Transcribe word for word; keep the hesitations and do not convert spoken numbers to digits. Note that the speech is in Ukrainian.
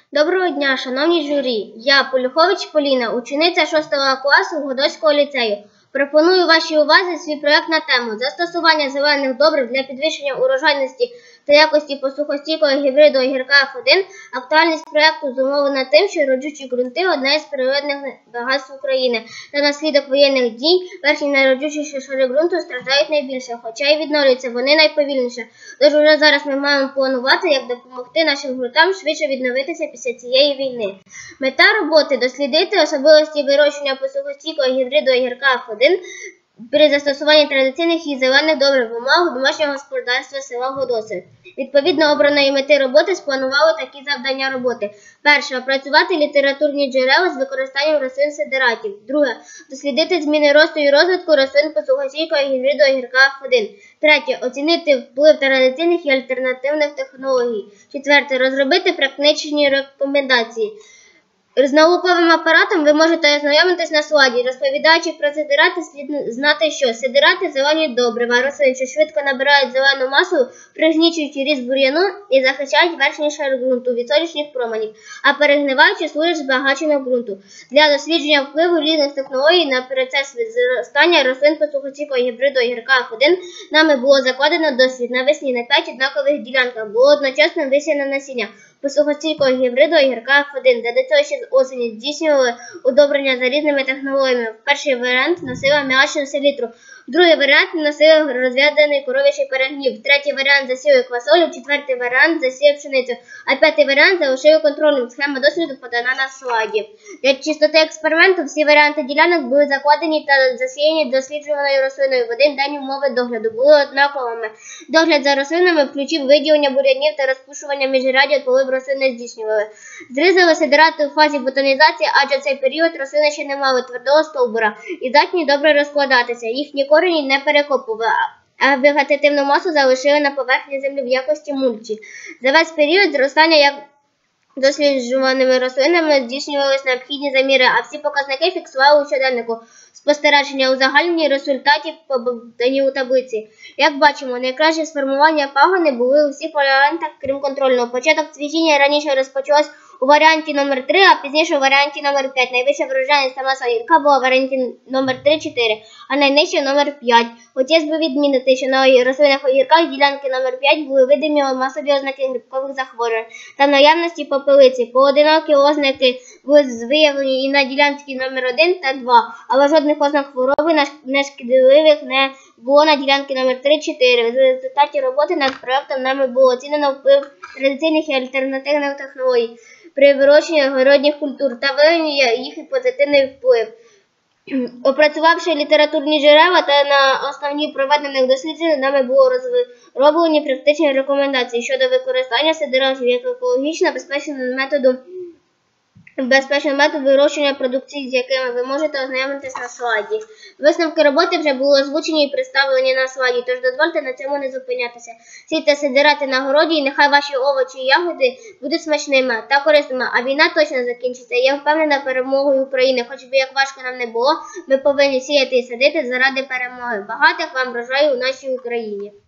Доброго дня, шановні журі! Я, Полюхович Поліна, учениця шостого класу Годоцького ліцею. Пропоную вашій увазі свій проєкт на тему «Застосування зелених добрив для підвищення урожайності та якості посухостійкого гібриду огірка еф один». Актуальність проєкту зумовлена тим, що родючі ґрунти – одне із природних багатств України. Та наслідок воєнних дій верхні найродючіші шари ґрунту страждають найбільше, хоча й відновлюються вони найповільніше. Тож уже зараз ми маємо планувати, як допомогти нашим ґрунтам швидше відновитися після цієї війни. Мета роботи – дослідити особливості вирощення посухостійкого гібриду огірка еф один при застосуванні традиційних і зелених добрив в умовах домашнього господарства села Годоци. Відповідно обраної мети роботи спланували такі завдання роботи. Перше – опрацювати літературні джерела з використанням рослин-сидератів. Друге – дослідити зміни росту і розвитку рослин посухостійкого гібриду огірка еф один. Третє – оцінити вплив традиційних і альтернативних технологій. Четверте – розробити практичні рекомендації. З науковим апаратом ви можете ознайомитись на слайді. Розповідаючи про сидирати, слід знати, що сидирати – зелені добрива рослин, що швидко набирають зелену масу, пригнічуючи ріст бур'яну і захищають верхній шар ґрунту від сонячних променів, а перегниваючи служать збагаченню ґрунту. Для дослідження впливу різних технологій на процес зростання рослин посухостійкого гібриду огірка еф один нами було закладено дослід. Навесні на п'ять однакових ділянках було одночасно висіяно насіння посухостійкого гібриду огірка еф один, де до цього ще з осені здійснювали удобрення за різними технологіями. Перший варіант носив м'ячну селітру, другий варіант носив розв'язаний коров'ячий перегнів, третій варіант засіяли квасолю, четвертий варіант засіяв пшеницю, а п'ятий варіант залишив контрольним. Схема досліду подана на слайді. Для чистоти експерименту всі варіанти ділянок були закладені та засіяні досліджуваною рослиною. В один день умови догляду були однаковими. Догляд за рослинами включив виділення бур'янів та розпушування міжряддя, коли рослини здійснювали. Зрізали сидирати у фазі ботанізації, адже в цей період рослини ще не мали твердого стовбура і здатні добре розкладатися. Їхні корені не перекопували, а вегетативну масу залишили на поверхні землі в якості мульчі. За весь період зростання як досліджуваними рослинами здійснювалися необхідні заміри, а всі показники фіксували у щоденнику. Спостереження узагальнені результатів подані у таблиці. Як бачимо, найкраще сформування пагони були у всіх варіантах, крім контрольного. Початок цвітіння раніше розпочалось у варіанті номер три, а пізніше у варіанті номер п'ять. Найвища врожайність та маса огірка була в варіанті номер три-чотири, а найнижча номер п'ять. Хотілося б відмінити, що на рослинах огірка ділянки номер п'ять були видимі масові ознаки грибкових захворювань та наявності попелиці. Поодинокі ознаки були виявлені і на ділянці номер один та два, але жодних ознак хвороби нешкідливих не було на ділянці номер три-чотири. В результаті роботи над проєктом нами було оцінено вплив традиційних і альтернативних технологій при вирощенні огородних культур та виявлення їх позитивний вплив. Опрацювавши літературні джерела та на основі проведених досліджень, нами було розроблені практичні рекомендації щодо використання сидиратів як екологічно безпечного методу безпечний метод вирощування продукції, з якими ви можете ознайомитись на слайді. Висновки роботи вже були озвучені і представлені на слайді, тож дозвольте на цьому не зупинятися. Сійте сидирати на городі, і нехай ваші овочі і ягоди будуть смачними та корисними, а війна точно закінчиться. Я впевнена перемогою України. Хоч би як важко нам не було, ми повинні сіяти і садити заради перемоги. Багатих вам врожаю у нашій Україні.